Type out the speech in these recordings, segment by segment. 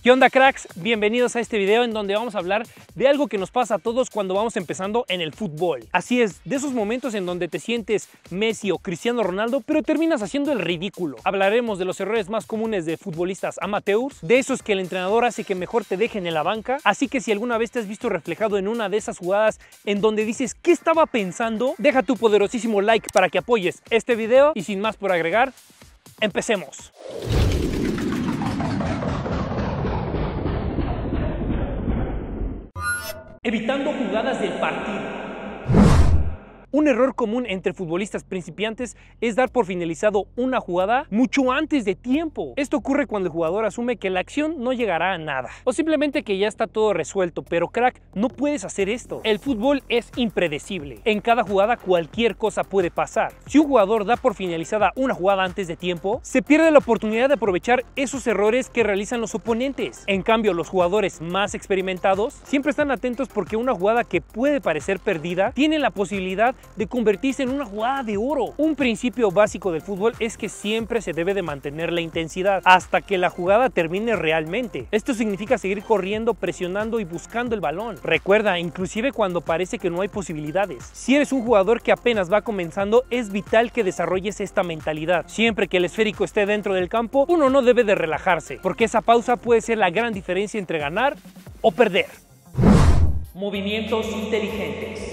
¿Qué onda, cracks? Bienvenidos a este video en donde vamos a hablar de algo que nos pasa a todos cuando vamos empezando en el fútbol. Así es, de esos momentos en donde te sientes Messi o Cristiano Ronaldo, pero terminas haciendo el ridículo. Hablaremos de los errores más comunes de futbolistas amateurs, de esos que el entrenador hace que mejor te dejen en la banca. Así que si alguna vez te has visto reflejado en una de esas jugadas en donde dices ¿qué estaba pensando?, deja tu poderosísimo like para que apoyes este video y sin más por agregar, empecemos. Evitando jugadas del partido. Un error común entre futbolistas principiantes es dar por finalizado una jugada mucho antes de tiempo. Esto ocurre cuando el jugador asume que la acción no llegará a nada o simplemente que ya está todo resuelto, pero crack, no puedes hacer esto. El fútbol es impredecible. En cada jugada cualquier cosa puede pasar. Si un jugador da por finalizada una jugada antes de tiempo, se pierde la oportunidad de aprovechar esos errores que realizan los oponentes. En cambio, los jugadores más experimentados siempre están atentos porque una jugada que puede parecer perdida tiene la posibilidad de convertirse en una jugada de oro. Un principio básico del fútbol es que siempre se debe de mantener la intensidad hasta que la jugada termine realmente. Esto significa seguir corriendo, presionando y buscando el balón. Recuerda, inclusive cuando parece que no hay posibilidades. Si eres un jugador que apenas va comenzando, es vital que desarrolles esta mentalidad. Siempre que el esférico esté dentro del campo, uno no debe de relajarse, porque esa pausa puede ser la gran diferencia entre ganar o perder. Movimientos inteligentes.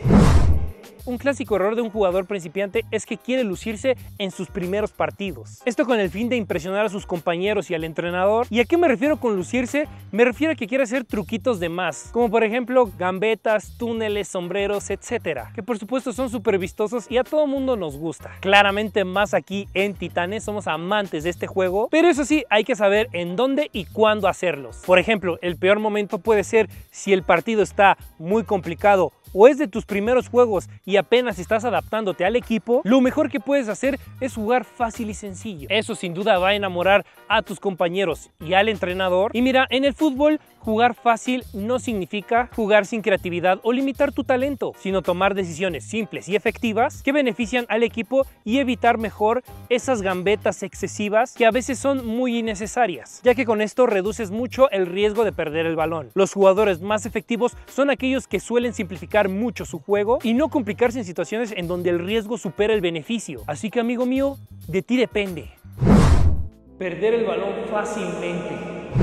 Un clásico error de un jugador principiante es que quiere lucirse en sus primeros partidos. Esto con el fin de impresionar a sus compañeros y al entrenador. ¿Y a qué me refiero con lucirse? Me refiero a que quiere hacer truquitos de más, como por ejemplo gambetas, túneles, sombreros, etcétera, que por supuesto son súper vistosos y a todo mundo nos gusta. Claramente más aquí en Titanes somos amantes de este juego, pero eso sí, hay que saber en dónde y cuándo hacerlos. Por ejemplo, el peor momento puede ser si el partido está muy complicado o es de tus primeros juegos y apenas estás adaptándote al equipo. Lo mejor que puedes hacer es jugar fácil y sencillo. Eso sin duda va a enamorar a tus compañeros y al entrenador. Y mira, en el fútbol, jugar fácil no significa jugar sin creatividad o limitar tu talento, sino tomar decisiones simples y efectivas que benefician al equipo y evitar mejor esas gambetas excesivas que a veces son muy innecesarias, ya que con esto reduces mucho el riesgo de perder el balón. Los jugadores más efectivos son aquellos que suelen simplificar mucho su juego y no complicarse en situaciones en donde el riesgo supera el beneficio. Así que, amigo mío, de ti depende. Perder el balón fácilmente.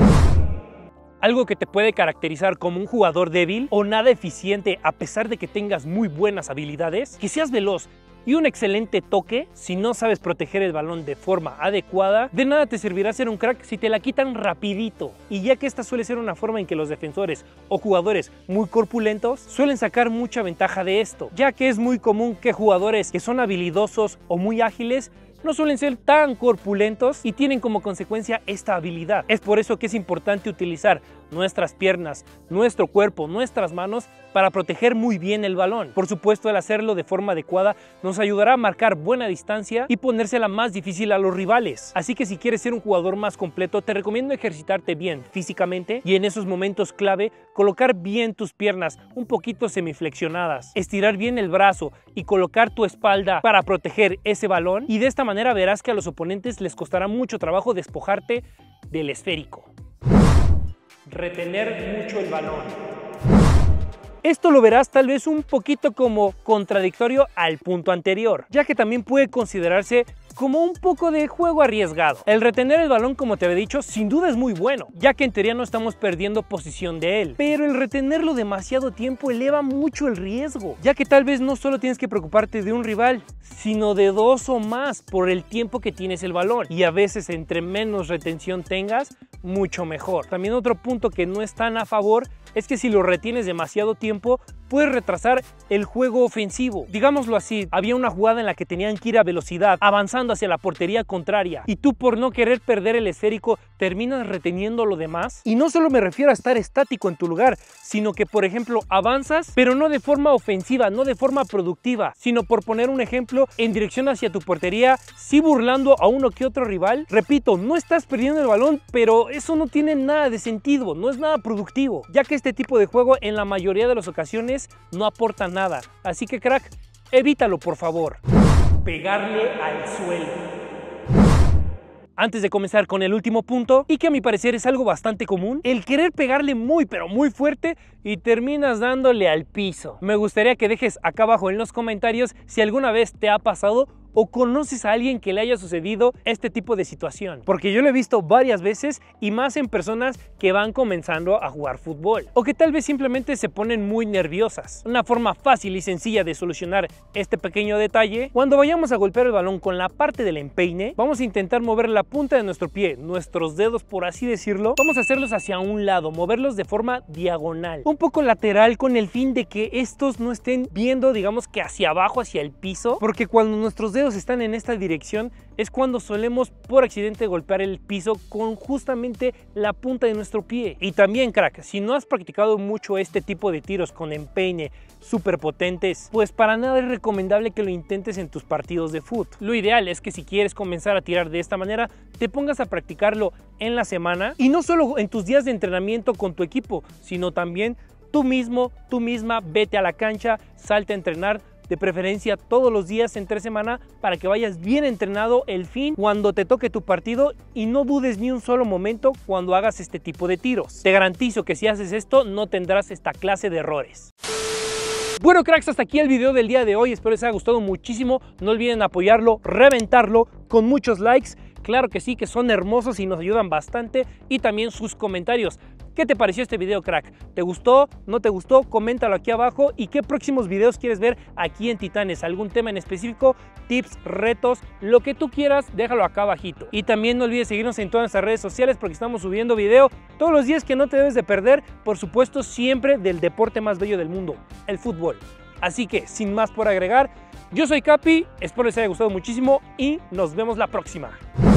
Algo que te puede caracterizar como un jugador débil o nada eficiente a pesar de que tengas muy buenas habilidades, que seas veloz y un excelente toque. Si no sabes proteger el balón de forma adecuada, de nada te servirá ser un crack si te la quitan rapidito. Y ya que esta suele ser una forma en que los defensores o jugadores muy corpulentos suelen sacar mucha ventaja de esto, ya que es muy común que jugadores que son habilidosos o muy ágiles no suelen ser tan corpulentos y tienen como consecuencia esta habilidad. Es por eso que es importante utilizar nuestras piernas, nuestro cuerpo, nuestras manos para proteger muy bien el balón. Por supuesto, el hacerlo de forma adecuada nos ayudará a marcar buena distancia y ponérsela más difícil a los rivales. Así que si quieres ser un jugador más completo, te recomiendo ejercitarte bien físicamente y en esos momentos clave colocar bien tus piernas un poquito semiflexionadas, estirar bien el brazo y colocar tu espalda para proteger ese balón, y de esta manera verás que a los oponentes les costará mucho trabajo despojarte del esférico. Retener mucho el balón. Esto lo verás tal vez un poquito como contradictorio al punto anterior, ya que también puede considerarse como un poco de juego arriesgado. El retener el balón, como te había dicho, sin duda es muy bueno, ya que en teoría no estamos perdiendo posición de él, pero el retenerlo demasiado tiempo eleva mucho el riesgo, ya que tal vez no solo tienes que preocuparte de un rival, sino de dos o más por el tiempo que tienes el balón, y a veces entre menos retención tengas, mucho mejor. También otro punto que no es tan a favor es que si lo retienes demasiado tiempo, puedes retrasar el juego ofensivo. Digámoslo así, había una jugada en la que tenían que ir a velocidad, avanzando hacia la portería contraria, y tú por no querer perder el esférico terminas reteniendo lo demás. Y no solo me refiero a estar estático en tu lugar, sino que por ejemplo avanzas, pero no de forma ofensiva, no de forma productiva, sino por poner un ejemplo, en dirección hacia tu portería, sí burlando a uno que otro rival. Repito, no estás perdiendo el balón, pero eso no tiene nada de sentido, no es nada productivo, ya que este tipo de juego en la mayoría de las ocasiones no aporta nada. Así que crack, evítalo por favor. Pegarle al suelo. Antes de comenzar con el último punto, y que a mi parecer es algo bastante común, el querer pegarle muy pero muy fuerte y terminas dándole al piso. Me gustaría que dejes acá abajo en los comentarios si alguna vez te ha pasado o conoces a alguien que le haya sucedido este tipo de situación, porque yo lo he visto varias veces y más en personas que van comenzando a jugar fútbol o que tal vez simplemente se ponen muy nerviosas. Una forma fácil y sencilla de solucionar este pequeño detalle: cuando vayamos a golpear el balón con la parte del empeine, vamos a intentar mover la punta de nuestro pie, nuestros dedos por así decirlo, vamos a hacerlos hacia un lado, moverlos de forma diagonal, un poco lateral, con el fin de que estos no estén viendo, digamos que hacia abajo, hacia el piso, porque cuando nuestros dedos están en esta dirección es cuando solemos por accidente golpear el piso con justamente la punta de nuestro pie. Y también, crack, si no has practicado mucho este tipo de tiros con empeine súper potentes, pues para nada es recomendable que lo intentes en tus partidos de fútbol. Lo ideal es que si quieres comenzar a tirar de esta manera, te pongas a practicarlo en la semana, y no solo en tus días de entrenamiento con tu equipo, sino también tú mismo, tú misma, vete a la cancha, salte a entrenar, de preferencia todos los días entre semana, para que vayas bien entrenado el fin cuando te toque tu partido y no dudes ni un solo momento cuando hagas este tipo de tiros. Te garantizo que si haces esto no tendrás esta clase de errores. Bueno, cracks, hasta aquí el video del día de hoy. Espero les haya gustado muchísimo. No olviden apoyarlo, reventarlo con muchos likes. Claro que sí, que son hermosos y nos ayudan bastante. Y también sus comentarios. ¿Qué te pareció este video, crack? ¿Te gustó? ¿No te gustó? Coméntalo aquí abajo. ¿Y qué próximos videos quieres ver aquí en Titanes? ¿Algún tema en específico? Tips, retos, lo que tú quieras, déjalo acá abajito. Y también no olvides seguirnos en todas nuestras redes sociales, porque estamos subiendo video todos los días que no te debes de perder. Por supuesto, siempre del deporte más bello del mundo, el fútbol. Así que, sin más por agregar, yo soy Capi, espero les haya gustado muchísimo y nos vemos la próxima.